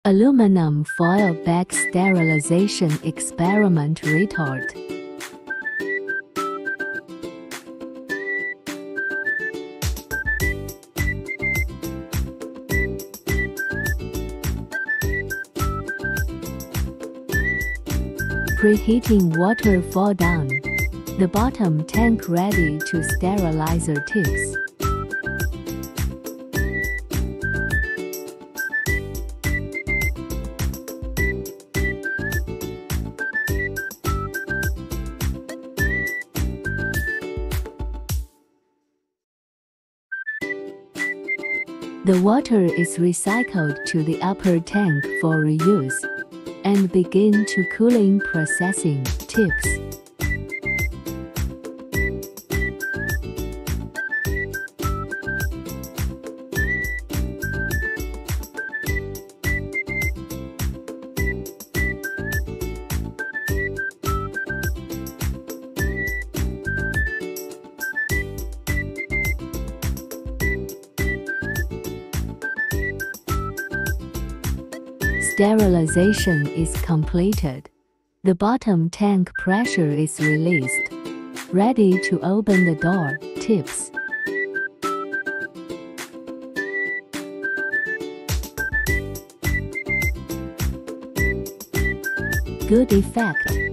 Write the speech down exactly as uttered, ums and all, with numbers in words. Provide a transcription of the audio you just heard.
Aluminum foil bag sterilization experiment retort. Preheating water fall down. The bottom tank ready to sterilizer tips. The water is recycled to the upper tank for reuse, and begin to cooling processing tips. Sterilization is completed. The bottom tank pressure is released. Ready to open the door tips. Good effect.